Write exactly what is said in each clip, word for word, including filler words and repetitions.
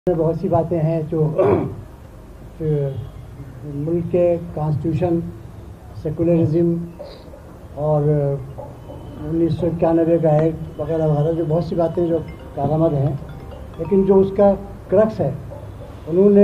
बहुत सी बातें हैं जो मुल्क के कॉन्स्टिट्यूशन, सेकुलरिज्म और उन्नीस सौ इक्यानवे का एक्ट वगैरह वगैरह जो बहुत सी बातें जो कारआमद हैं, लेकिन जो उसका क्रक्स है, उन्होंने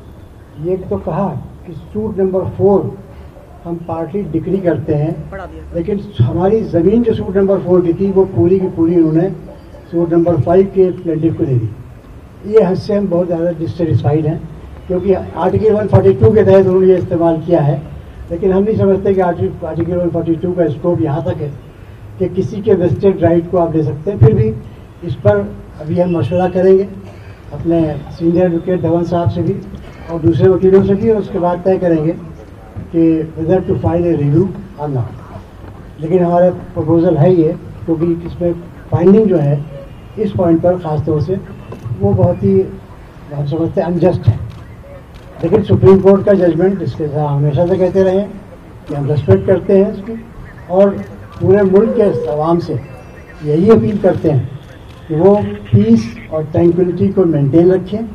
ये तो कहा कि सूट नंबर फोर हम पार्टी डिक्री करते हैं, लेकिन हमारी ज़मीन जो सूट नंबर फोर की थी वो पूरी की पूरी उन्होंने सूट नंबर फाइव के प्लेंटिफ को दे दी। ये हद से हम बहुत ज़्यादा डिससेटिस्फाइड हैं, क्योंकि आर्टिकल एक सौ बयालीस के तहत उन्होंने ये इस्तेमाल किया है, लेकिन हम नहीं समझते कि आर्टिकल एक सौ बयालीस का स्कोप यहाँ तक है कि किसी के वेस्टेड राइट को आप ले सकते हैं। फिर भी इस पर अभी हम मशवरा करेंगे अपने सीनियर एडवोकेट धवन साहब से भी और दूसरे वकीलों से भी, और उसके बाद तय करेंगे कि whether to file a review और नॉट। लेकिन हमारा प्रपोजल है ये, क्योंकि इसमें फाइंडिंग जो है इस पॉइंट पर ख़ास तौर से वो बहुत ही हम समझते हैं अनजस्ट है। लेकिन सुप्रीम कोर्ट का जजमेंट, इसके साथ हमेशा से कहते रहे हैं कि हम रेस्पेक्ट करते हैं इसकी, और पूरे मुल्क के आवाम से यही अपील करते हैं कि वो पीस और ट्रैंक्विलिटी को मेंटेन रखें।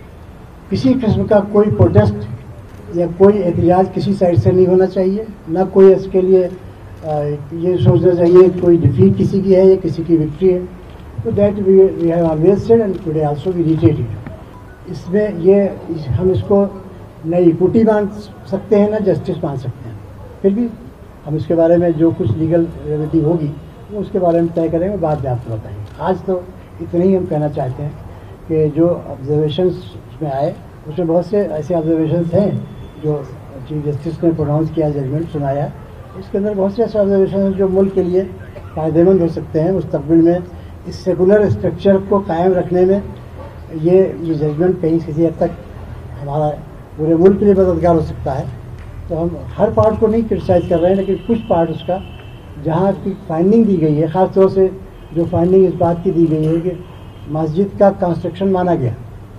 किसी किस्म का कोई प्रोटेस्ट या कोई एहतजाज किसी साइड से नहीं होना चाहिए, ना कोई इसके लिए आ, ये सोचना चाहिए कोई डिफीट किसी की है या किसी की विक्ट्री है। तो that we we have always said and today also we reiterated. इसमें ये हम इसको न इक्विटी मान सकते हैं, न जस्टिस मान सकते हैं। फिर भी हम इसके बारे में जो कुछ लीगल रेमेडी होगी वो उसके बारे में तय करेंगे, बाद में आपको बताएंगे। आज तो इतना ही हम कहना चाहते हैं कि जो ऑब्जर्वेशंस में आए उसमें बहुत से ऐसे ऑब्जर्वेशंस हैं जो चीफ जस्टिस ने प्रोनाउंस किया, जजमेंट सुनाया, उसके अंदर बहुत से ऐसे ऑब्जर्वेशन हैं जो मुल्क के लिए फ़ायदेमंद हो सकते हैं। मुस्तक़बिल में इस सेकुलर स्ट्रक्चर को कायम रखने में ये ये जजमेंट कहीं किसी हद तक हमारा पूरे मुल्क के लिए मददगार हो सकता है। तो हम हर पार्ट को नहीं क्रिटिसाइज कर रहे हैं, लेकिन कुछ पार्ट उसका जहाँ की फाइंडिंग दी गई है, ख़ास तौर से जो फाइंडिंग इस बात की दी गई है कि मस्जिद का कंस्ट्रक्शन माना गया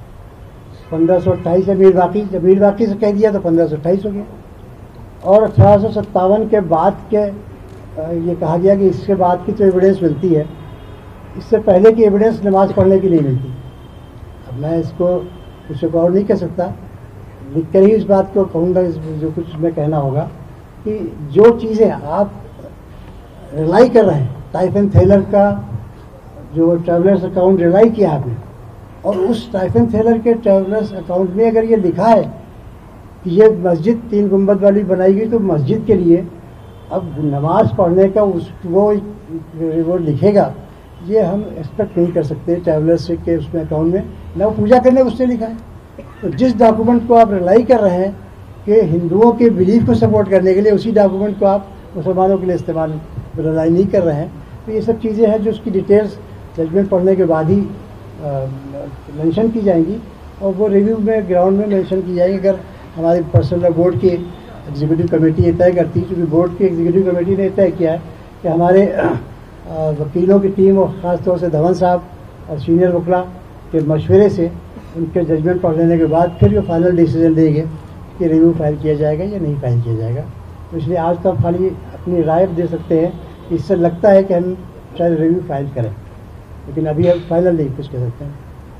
पंद्रह सौ अट्ठाईस से मीर बाकी, जब मीर बाकी से कह दिया तो पंद्रह सौ अट्ठाईस हो गया, और अठारह सौ सत्तावन के बाद के ये कहा गया कि इसके बाद की तो एविडेंस मिलती है, इससे पहले की एविडेंस नमाज पढ़ने की नहीं मिलती। अब मैं इसको कुछ और नहीं कह सकता, लिख कर ही इस बात को कहूँगा, जो कुछ मैं कहना होगा कि जो चीज़ें आप रिलाई कर रहे हैं, टाइफन थेलर का जो ट्रैवलर्स अकाउंट रिलाई किया आपने, और उस टाइफन थेलर के ट्रैवलर्स अकाउंट में अगर ये लिखा है कि ये मस्जिद तीन गुंबद वाली बनाई गई, तो मस्जिद के लिए अब नमाज पढ़ने का उस वो वो लिखेगा, ये हम एक्सपेक्ट नहीं कर सकते ट्रैवलर्स के उसमें अकाउंट में, ना वो पूजा करने उसने लिखा है। तो जिस डॉक्यूमेंट को आप रिलाई कर रहे हैं कि हिंदुओं के बिलीफ को सपोर्ट करने के लिए, उसी डॉक्यूमेंट को आप मुसलमानों के लिए इस्तेमाल रिलाई नहीं कर रहे हैं। तो ये सब चीज़ें हैं जो उसकी डिटेल्स जजमेंट पढ़ने के बाद ही मेंशन की जाएंगी, और वो रिव्यू में ग्राउंड में मेंशन की जाएगी। अगर हमारी पर्सनल बोर्ड की एग्जीक्यूटिव कमेटी ये तय करती है, क्योंकि बोर्ड की एग्जीक्यूटिव कमेटी ने तय किया है कि हमारे वकीलों की टीम और ख़ास तौर से धवन साहब और सीनियर वकला के मशवरे से उनके जजमेंट पढ़ लेने के बाद फिर वो फाइनल डिसीजन देंगे कि रिव्यू फाइल किया जाएगा या नहीं फाइल किया जाएगा। तो इसलिए आज तो हम खाली अपनी राय दे सकते हैं, इससे लगता है कि हम शायद रिव्यू फाइल करें, लेकिन अभी हम फाइनल नहीं कुछ कह सकते हैं।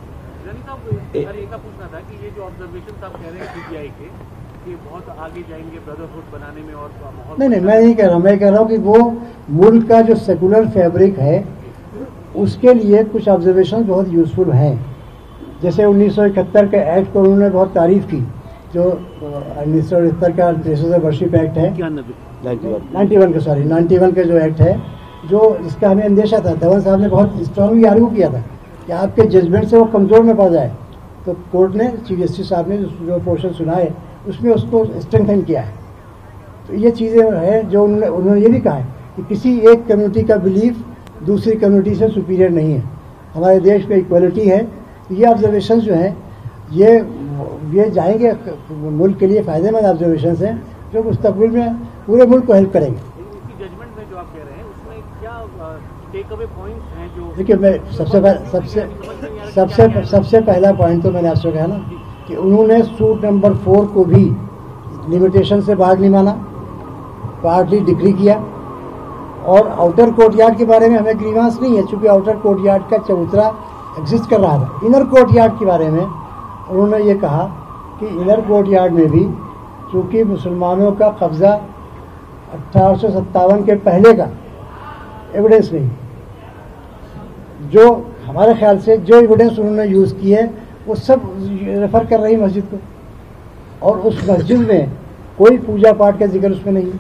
पूछना था कि ये जो ऑब्जर्वेशन आप कह रहे हैं सीबीआई के, ये बहुत आगे जाएंगे ब्रदरहुड बनाने में और माहौल। नहीं नहीं, मैं नहीं कह रहा हूँ, मैं कह रहा हूँ कि वो मुल्क का जो सेकुलर फैब्रिक है उसके लिए कुछ ऑब्जर्वेशन बहुत यूज़फुल हैं। जैसे उन्नीस सौ इकहत्तर के एक्ट को उन्होंने बहुत तारीफ़ की, जो उन्नीस सौ इकहत्तर का त्रेसठ वर्षिप एक्ट है, नाइन्टी वन का सॉरी नाइन्टी वन का जो एक्ट है, जो इसका हमें अंदेशा था। धवन साहब ने बहुत स्ट्रांगली आर्ग्यू किया था कि आपके जजमेंट से वो कमज़ोर में पड़ जाए, तो कोर्ट ने, चीफ जस्टिस साहब ने जो पोर्शन सुनाए उसमें उसको स्ट्रेंथन किया है। तो ये चीज़ें हैं जो उन्होंने उन्होंने ये भी कहा है कि किसी एक कम्युनिटी का बिलीफ दूसरी कम्युनिटी से सुपीरियर नहीं है, हमारे देश में इक्वलिटी है। ये ऑब्जर्वेशन जो हैं ये ये जाएंगे मुल्क के लिए फ़ायदेमंद ऑब्जर्वेशन हैं, जो मुस्तक़बिल में पूरे मुल्क को हेल्प करेंगे। जजमेंट में जो आप कह रहे हैं उसमें क्या टेक अवे पॉइंट्स हैं जो, देखिए मैं सबसे सबसे सबसे सबसे पहला पॉइंट तो मैंने आपसे कहा ना कि उन्होंने सूट नंबर फोर को भी लिमिटेशन से बाहर नहीं माना, पार्टली डिक्री किया, और आउटर कोर्टयार्ड के बारे में हमें ग्रीवांस नहीं है, चूँकि आउटर कोर्टयार्ड का चबूतरा एग्जिस्ट कर रहा था। इनर कोर्टयार्ड के बारे में उन्होंने ये कहा कि इनर कोर्ट यार्ड में भी चूँकि मुसलमानों का कब्ज़ा अठारह सौ सत्तावन के पहले का एविडेंस नहीं, जो हमारे ख्याल से जो एविडेंस उन्होंने यूज़ की है वो सब रेफ़र कर रही मस्जिद को, और उस मस्जिद में कोई पूजा पाठ का जिक्र उसमें नहीं।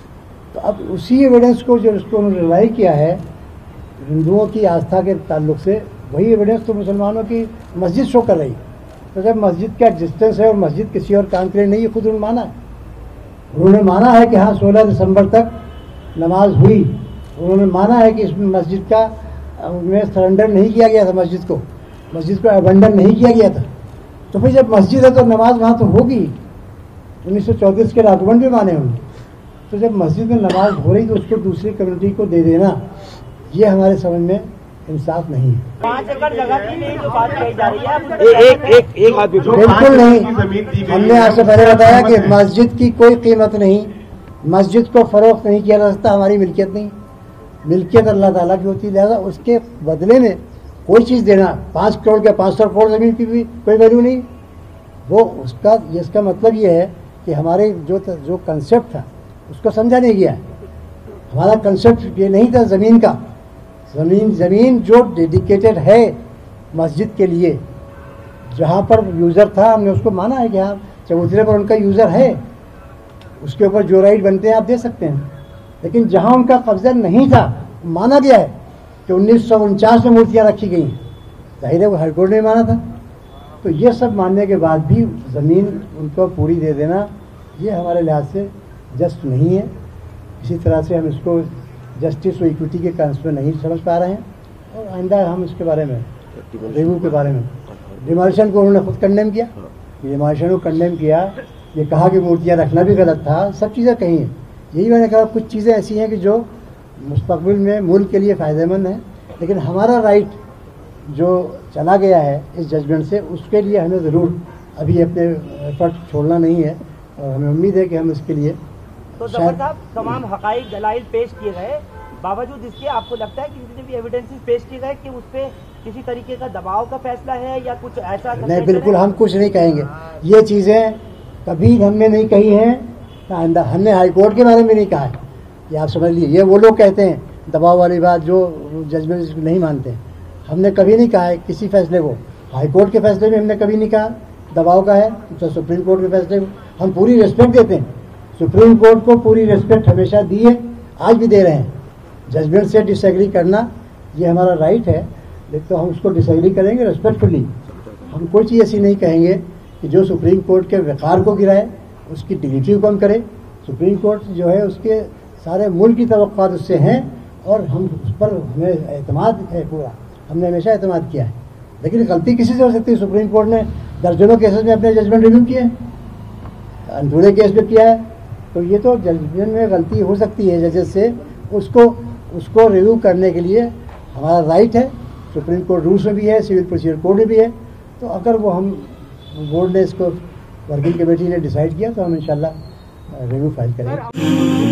तो अब उसी एविडेंस को जो उसको उन्होंने रिलाई किया है हिंदुओं की आस्था के ताल्लुक से, वही एविडेंस तो मुसलमानों की मस्जिद शो कर रही। तो जब मस्जिद का एग्जिस्टेंस है और मस्जिद किसी और काम के लिए नहीं, ये खुद उन्होंने माना है। उन्होंने माना है कि हाँ सोलह दिसंबर तक नमाज हुई, उन्होंने माना है कि इसमें मस्जिद का में सरेंडर नहीं किया गया था, मस्जिद को मस्जिद को अबंडन नहीं किया गया था। तो फिर जब मस्जिद है तो नमाज वहाँ तो होगी। उन्नीस सौ चौंतीस के डॉक्यूमेंट भी माने उन्होंने। तो जब मस्जिद में नमाज हो रही तो उसको दूसरी कम्युनिटी को दे देना, ये हमारे समझ में इंसाफ नहीं है। पाँच एकड़ जगह की नहीं जो बात कही जा रही है, एक एक एक हाथ भी बिल्कुल नहीं। हमने आपसे पहले बताया कि मस्जिद की कोई कीमत नहीं, मस्जिद को फरोख्त नहीं किया जा सकता, हमारी मिल्कियत नहीं, मिल्कियत अल्लाह ताला की होती है। लिहाजा उसके बदले में कोई चीज़ देना, पाँच करोड़ के पाँच सौ करोड़ ज़मीन की भी कोई वैल्यू नहीं। वो उसका इसका मतलब ये है कि हमारे जो जो कंसेप्ट था उसको समझा नहीं गया। हमारा कंसेप्ट ये नहीं था ज़मीन का, ज़मीन ज़मीन जो डेडिकेटेड है मस्जिद के लिए, जहाँ पर यूज़र था हमने उसको माना है कि हाँ चबूतरे पर उनका यूज़र है, उसके ऊपर जो राइट बनते हैं आप दे सकते हैं। लेकिन जहाँ उनका कब्ज़ा नहीं था, माना गया है कि उन्नीस सौ उनचास में मूर्तियाँ रखी गई हैं, जाहिर है वो हाईकोर्ट ने माना था। तो ये सब मानने के बाद भी ज़मीन उनको पूरी दे देना, ये हमारे लिहाज से जस्ट नहीं है। इसी तरह से हम इसको जस्टिस और इक्विटी के टर्म्स में नहीं समझ पा रहे हैं, और आइंदा हम इसके बारे में रिव्यू के बारे में डिमोलिशन को उन्होंने खुद कंडेम किया, डिमोलिशन को कंडेम किया, ये कहा कि मूर्तियाँ रखना भी गलत था, सब चीज़ें कही हैं। यही मैंने कहा कुछ चीज़ें ऐसी हैं कि जो मुस्तकबिल में मुल्क के लिए फ़ायदेमंद है, लेकिन हमारा राइट जो चला गया है इस जजमेंट से, उसके लिए हमें ज़रूर अभी अपने एफर्ट छोड़ना नहीं है, और हमें उम्मीद है कि हम इसके लिए तो जफर साहब तमाम हक़ाइक़ दलाइल पेश किए गए, बावजूद इसके आपको लगता है कि जितने भी एविडेंसेस पेश किए गए कि उस पर किसी तरीके का दबाव का फैसला है या कुछ ऐसा? नहीं, बिल्कुल हम कुछ नहीं कहेंगे। ये चीज़ें कभी हमने नहीं कही हैं, हमने हाई कोर्ट के बारे में नहीं कहा है, ये आप समझ लीजिए। ये वो लोग कहते हैं दबाव वाली बात जो जजमेंट नहीं मानते हैं। हमने कभी नहीं कहा है किसी फैसले को, हाई कोर्ट के फैसले में हमने कभी नहीं कहा दबाव का है, तो सुप्रीम कोर्ट के फैसले को हम पूरी रिस्पेक्ट देते हैं। सुप्रीम कोर्ट को पूरी रिस्पेक्ट हमेशा दी है, आज भी दे रहे हैं। जजमेंट से डिसएग्री करना ये हमारा राइट है, लेकिन तो हम उसको डिसएग्री करेंगे रिस्पेक्टफुली। हम कोई चीज़ ऐसी नहीं कहेंगे कि जो सुप्रीम कोर्ट के वक़ार को गिराए, उसकी डिग्निटी को कम करे। सुप्रीम कोर्ट जो है उसके सारे मुल्क की तवक्कुआत उससे हैं, और हम उस पर हमें एतमाद है पूरा, हमने हमेशा एतमाद किया है। लेकिन गलती किसी से हो सकती है। सुप्रीम कोर्ट ने दर्जनों केसेस में अपने जजमेंट रिव्यू किए, अनथोड़े केस में किया है, तो ये तो जजमेंट में गलती हो सकती है जजेस से, उसको उसको रिव्यू करने के लिए हमारा राइट है। सुप्रीम कोर्ट रूल्स में भी है, सिविल प्रोसीजर कोड में भी है। तो अगर वो हम बोर्ड ने इसको वर्किंग कमेटी ने डिसाइड किया तो हम इंशाल्लाह रिव्यू फाइल करेंगे।